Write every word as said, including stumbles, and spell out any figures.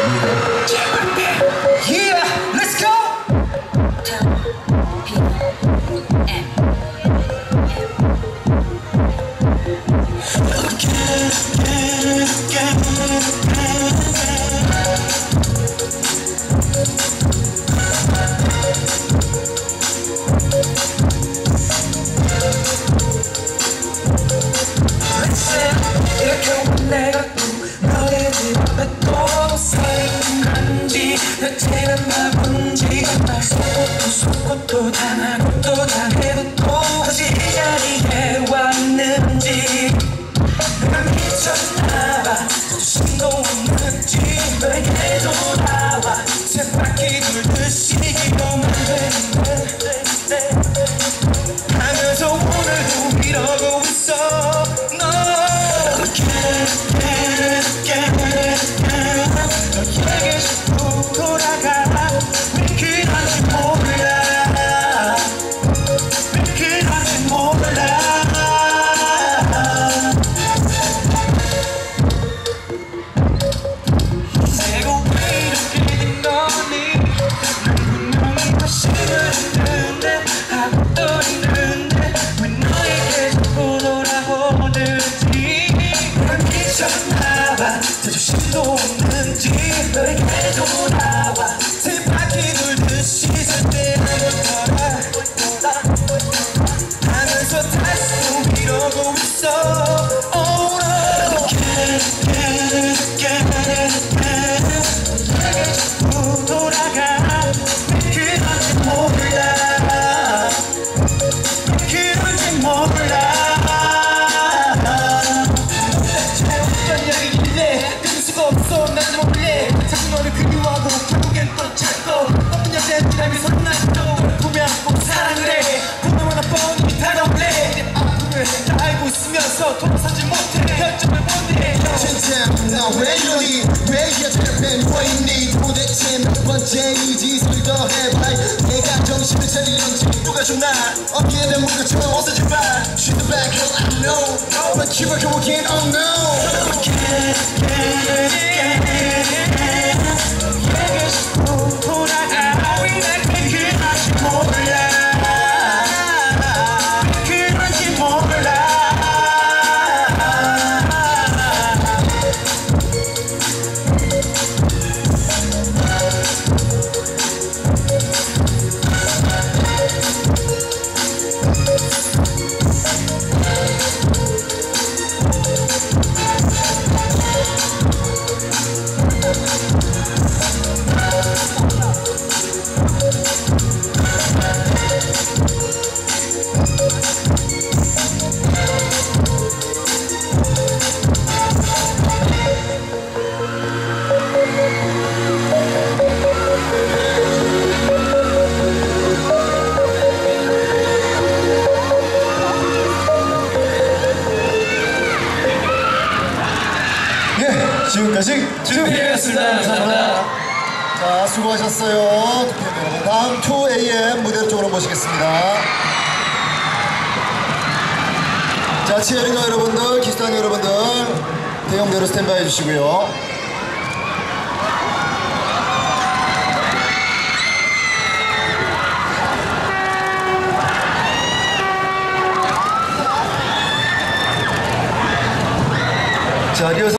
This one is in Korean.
Yeah, let's go. 내가 또 너의 집 앞에 또 서있는 건지 대체는 뭔지 날 속고 또 속고 또 당하고 또 당해도 또 다시 이 자리에 왔는지 내가 미쳤나봐 수도 없는지 너에게 돌아와 새 바퀴 돌듯이 기도만 되는데 하면서 오늘도 이러고 있어 너 너에게 자꾸 돌아가 왜 그런지 몰라 왜 그런지 몰라 내가 왜 이렇게 된 거니 난 분명히 다시는 있는데 하고 또 있는데 왜 너에게 자꾸 돌아오는지 미쳤나봐 자존심도 없는지 너에게 돌아와 새 바퀴 돌듯이 절대하는 거라 하면서 다시 또 이러고 있어 Oh no 너에게 자꾸 돌아가 왜 그런지 몰라 왜 그런지 몰라 없어 나도 몰래 자꾸 너를 그리워하고 결국엔 또 찾고 어떤 여자의 미남에서 난 또 보면 꼭 사랑을 해 보나마나 뻔히 다가올래 내 아픔을 다 알고 있으면서 돌아서지 못해 결정을 못해 진짜 나 왜 이러니 왜 여자를 뭐 있니 도대체 몇 번째 짓을 더 해봐 내가 정신을 차리는지 누가 좀 나 어깨에 묶어줘 어서 제발 She's the bad girl I know But here I go again oh no 너에게 자꾸 돌아가 왜 그런지 몰라 왜 그런지 몰라 지금까지 준비되었습니다. 감사합니다. 자, 수고하셨어요. 여러분, 다음 투 에이엠 무대 쪽으로 모시겠습니다. 자, 치어리더 여러분들, 기스탄 여러분들, 대형대로 스탠바이 해주시고요. 자, 리허설